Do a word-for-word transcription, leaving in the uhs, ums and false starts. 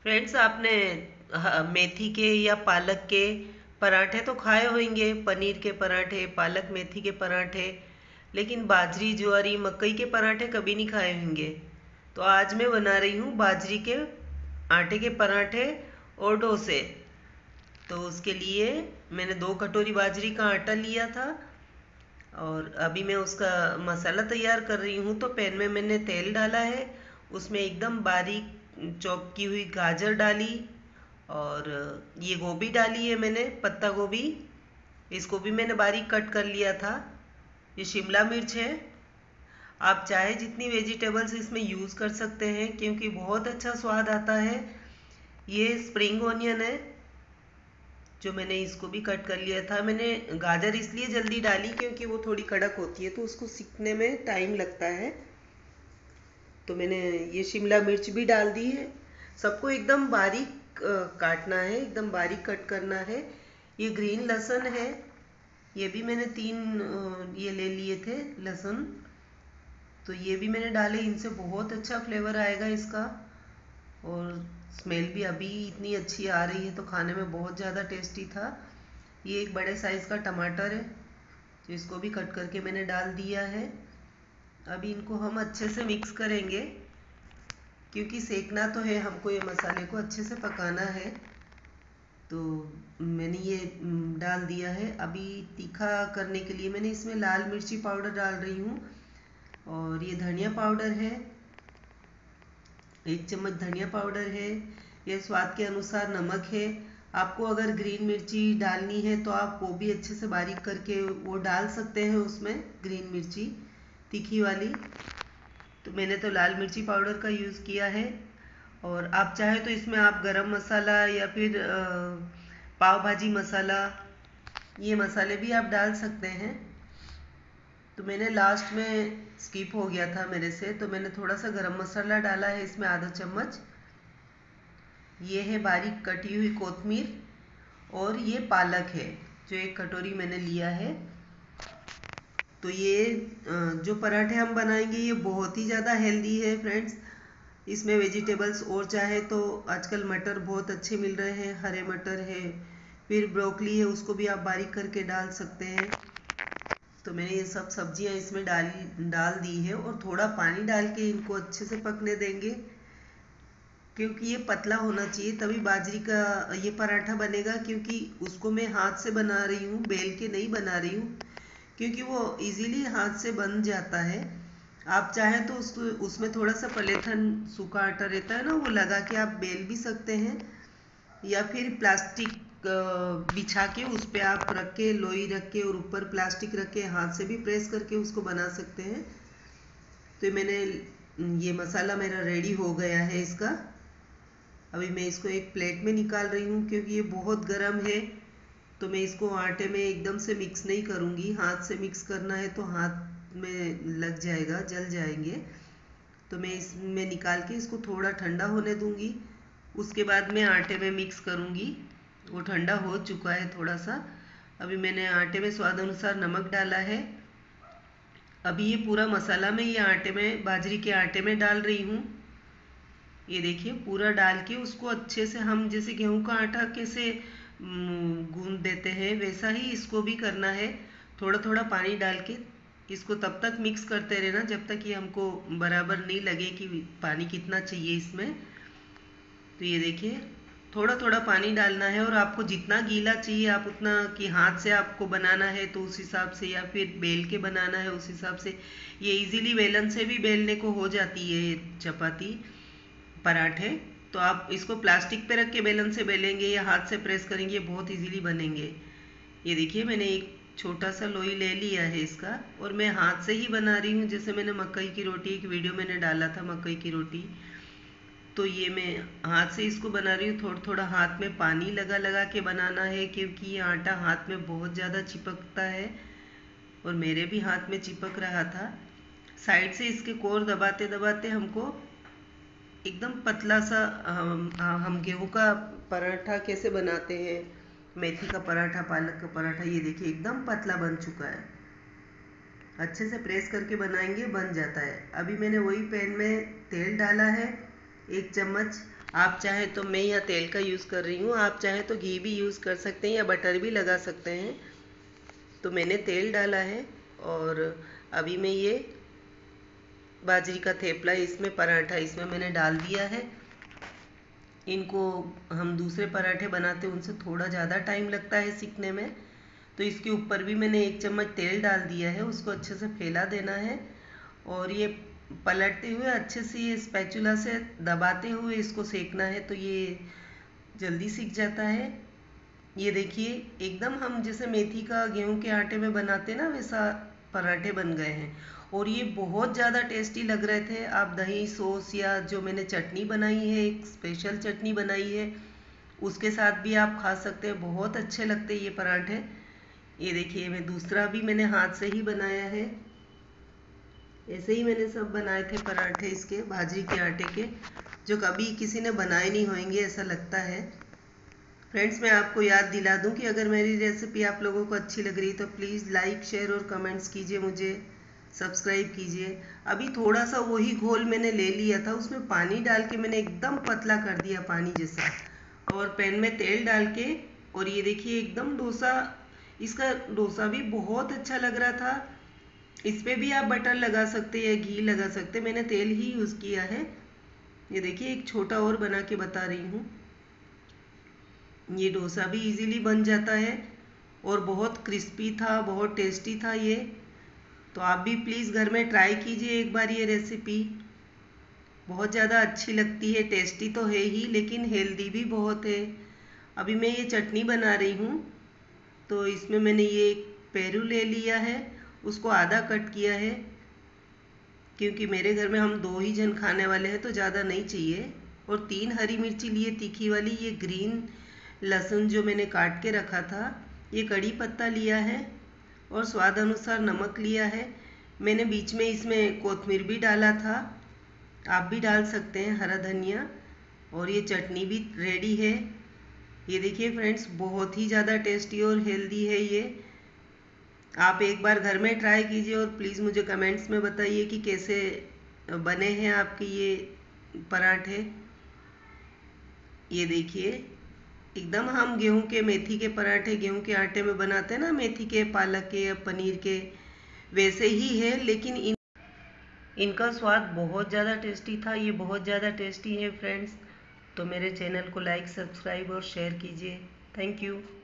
Friends, आपने ह- मेथी के या पालक के पराठे तो खाए होंगे। पनीर के पराठे, पालक मेथी के पराठे। लेकिन बाजरी, ज्वारी, मकई के पराठे कभी नहीं खाए होंगे। तो आज मैं बना रही हूँ बाजरी के आटे के पराठे और डोसे। तो उसके लिए मैंने दो कटोरी बाजरी का आटा लिया था और अभी मैं उसका मसाला तैयार कर रही हूँ। तो पैन में मैंने तेल डाला है, उसमें एकदम बारीक चॉप की हुई गाजर डाली और ये गोभी डाली है मैंने, पत्ता गोभी। इसको भी मैंने बारीक कट कर लिया था। ये शिमला मिर्च है। आप चाहे जितनी वेजिटेबल्स इसमें यूज़ कर सकते हैं क्योंकि बहुत अच्छा स्वाद आता है। ये स्प्रिंग ऑनियन है जो मैंने इसको भी कट कर लिया था। मैंने गाजर इसलिए जल्दी डाली क्योंकि वो थोड़ी कड़क होती है तो उसको सीखने में टाइम लगता है। तो मैंने ये शिमला मिर्च भी डाल दी है। सबको एकदम बारीक अ, काटना है, एकदम बारीक कट करना है। ये ग्रीन लहसुन है, ये भी मैंने तीन अ, ये ले लिए थे लहसुन। तो ये भी मैंने डाले, इनसे बहुत अच्छा फ्लेवर आएगा इसका। और स्मेल भी अभी इतनी अच्छी आ रही है तो खाने में बहुत ज़्यादा टेस्टी था। ये एक बड़े साइज़ का टमाटर है तो इसको भी कट करके मैंने डाल दिया है। अभी इनको हम अच्छे से मिक्स करेंगे क्योंकि सेकना तो है हमको, ये मसाले को अच्छे से पकाना है। तो मैंने ये म, डाल दिया है। अभी तीखा करने के लिए मैंने इसमें लाल मिर्ची पाउडर डाल रही हूँ और ये धनिया पाउडर है, एक चम्मच धनिया पाउडर है। ये स्वाद के अनुसार नमक है। आपको अगर ग्रीन मिर्ची डालनी है तो आप वो भी अच्छे से बारीक करके वो डाल सकते हैं उसमें, ग्रीन मिर्ची तीखी वाली। तो मैंने तो लाल मिर्ची पाउडर का यूज़ किया है। और आप चाहे तो इसमें आप गरम मसाला या फिर अ, पाव भाजी मसाला, ये मसाले भी आप डाल सकते हैं। तो मैंने लास्ट में स्किप हो गया था मेरे से, तो मैंने थोड़ा सा गरम मसाला डाला है इसमें, आधा चम्मच। ये है बारीक कटी हुई कोतमीर और ये पालक है जो एक कटोरी मैंने लिया है। तो ये अ, जो पराठे हम बनाएंगे ये बहुत ही ज़्यादा हेल्दी है फ्रेंड्स। इसमें वेजिटेबल्स और चाहे तो आजकल मटर बहुत अच्छे मिल रहे हैं, हरे मटर है, फिर ब्रोकली है, उसको भी आप बारीक करके डाल सकते हैं। तो मैंने ये सब सब्जियां इसमें डाली डाल दी है और थोड़ा पानी डाल के इनको अच्छे से पकने देंगे क्योंकि ये पतला होना चाहिए तभी बाजरी का ये पराठा बनेगा। क्योंकि उसको मैं हाथ से बना रही हूँ, बेल के नहीं बना रही हूँ, क्योंकि वो इजीली हाथ से बन जाता है। आप चाहें तो उसको उसमें थोड़ा सा पलेथन सूखा आटा रहता है ना, वो लगा के आप बेल भी सकते हैं या फिर प्लास्टिक अ, बिछा के उस पे आप रख के, लोई रख के और ऊपर प्लास्टिक रख के हाथ से भी प्रेस करके उसको बना सकते हैं। तो मैंने ये मसाला मेरा रेडी हो गया है इसका। अभी मैं इसको एक प्लेट में निकाल रही हूँ क्योंकि ये बहुत गर्म है। तो मैं इसको आटे में एकदम से मिक्स नहीं करूँगी, हाथ से मिक्स करना है तो हाथ में लग जाएगा, जल जाएंगे। तो मैं इसमें निकाल के इसको थोड़ा ठंडा होने दूंगी, उसके बाद मैं आटे में मिक्स करूँगी। वो ठंडा हो चुका है थोड़ा सा। अभी मैंने आटे में स्वाद अनुसार नमक डाला है। अभी ये पूरा मसाला मैं ये आटे में, बाजरी के आटे में डाल रही हूँ। ये देखिए पूरा डाल के उसको अच्छे से, हम जैसे गेहूं का आटा कैसे गूंद देते हैं वैसा ही इसको भी करना है। थोड़ा थोड़ा पानी डाल के इसको तब तक मिक्स करते रहना जब तक ये हमको बराबर नहीं लगे कि पानी कितना चाहिए इसमें। तो ये देखिए थोड़ा थोड़ा पानी डालना है और आपको जितना गीला चाहिए आप उतना, कि हाथ से आपको बनाना है तो उस हिसाब से, या फिर बेल के बनाना है उस हिसाब से। ये इजीली बेलन से भी बेलने को हो जाती है चपाती, पराठे। तो आप इसको प्लास्टिक पे रख के बेलन से बेलेंगे या हाथ से प्रेस करेंगे, बहुत इजीली बनेंगे। ये देखिए मैंने एक छोटा सा लोई ले लिया है इसका और मैं हाथ से ही बना रही हूँ। जैसे मैंने मकई की रोटी, एक वीडियो मैंने डाला था मकई की रोटी, तो ये मैं हाथ से इसको बना रही हूँ। थोड़ा थोड़ा हाथ में पानी लगा लगा के बनाना है क्योंकि ये आटा हाथ में बहुत ज़्यादा चिपकता है और मेरे भी हाथ में चिपक रहा था। साइड से इसके कोर दबाते दबाते हमको एकदम पतला सा, हम हम गेहूं का पराठा कैसे बनाते हैं, मेथी का पराठा, पालक का पराठा, ये देखिए एकदम पतला बन चुका है। अच्छे से प्रेस करके बनाएंगे बन जाता है। अभी मैंने वही पैन में तेल डाला है, एक चम्मच। आप चाहे तो, मैं यहाँ तेल का यूज़ कर रही हूँ, आप चाहे तो घी भी यूज़ कर सकते हैं या बटर भी लगा सकते हैं। तो मैंने तेल डाला है और अभी मैं ये बाजरी का थेपला, इसमें पराठा इसमें मैंने डाल दिया है। इनको हम दूसरे पराठे बनाते हैं उनसे थोड़ा ज़्यादा टाइम लगता है सीखने में। तो इसके ऊपर भी मैंने एक चम्मच तेल डाल दिया है, उसको अच्छे से फैला देना है और ये पलटते हुए अच्छे से ये स्पैचुला से दबाते हुए इसको सेकना है, तो ये जल्दी सीख जाता है। ये देखिए एकदम हम जैसे मेथी का गेहूं के आटे में बनाते ना, वैसा पराठे बन गए हैं और ये बहुत ज़्यादा टेस्टी लग रहे थे। आप दही सॉस या जो मैंने चटनी बनाई है, एक स्पेशल चटनी बनाई है, उसके साथ भी आप खा सकते हैं, बहुत अच्छे लगते हैं ये पराठे। ये देखिए मैं दूसरा भी मैंने हाथ से ही बनाया है। ऐसे ही मैंने सब बनाए थे पराठे इसके बाजरी के आटे के, जो कभी किसी ने बनाए नहीं होंगे ऐसा लगता है। फ्रेंड्स, मैं आपको याद दिला दूं कि अगर मेरी रेसिपी आप लोगों को अच्छी लग रही तो प्लीज़ लाइक शेयर और कमेंट्स कीजिए, मुझे सब्सक्राइब कीजिए। अभी थोड़ा सा वही घोल मैंने ले लिया था, उसमें पानी डाल के मैंने एकदम पतला कर दिया पानी जैसा, और पैन में तेल डाल के, और ये देखिए एकदम डोसा, इसका डोसा भी बहुत अच्छा लग रहा था। इस पर भी आप बटर लगा सकते हैं या घी लगा सकते हैं, मैंने तेल ही यूज़ किया है। ये देखिए एक छोटा और बना के बता रही हूँ। ये डोसा भी इजीली बन जाता है और बहुत क्रिस्पी था, बहुत टेस्टी था ये। तो आप भी प्लीज़ घर में ट्राई कीजिए एक बार ये रेसिपी, बहुत ज़्यादा अच्छी लगती है, टेस्टी तो है ही लेकिन हेल्दी भी बहुत है। अभी मैं ये चटनी बना रही हूँ, तो इसमें मैंने ये एक पेरू ले लिया है, उसको आधा कट किया है क्योंकि मेरे घर में हम दो ही जन खाने वाले हैं तो ज़्यादा नहीं चाहिए। और तीन हरी मिर्ची लिए तीखी वाली, ये ग्रीन लहसुन जो मैंने काट के रखा था, ये कड़ी पत्ता लिया है और स्वाद अनुसार नमक लिया है। मैंने बीच में इसमें कोतमीर भी डाला था, आप भी डाल सकते हैं हरा धनिया। और ये चटनी भी रेडी है। ये देखिए फ्रेंड्स, बहुत ही ज़्यादा टेस्टी और हेल्दी है ये। आप एक बार घर में ट्राई कीजिए और प्लीज़ मुझे कमेंट्स में बताइए कि कैसे बने हैं आपके ये पराठे। ये देखिए एकदम हम गेहूं के, मेथी के पराठे गेहूं के आटे में बनाते हैं ना, मेथी के, पालक के या पनीर के, वैसे ही है, लेकिन इन इनका स्वाद बहुत ज़्यादा टेस्टी था। ये बहुत ज़्यादा टेस्टी है फ्रेंड्स। तो मेरे चैनल को लाइक, सब्सक्राइब और शेयर कीजिए। Thank you.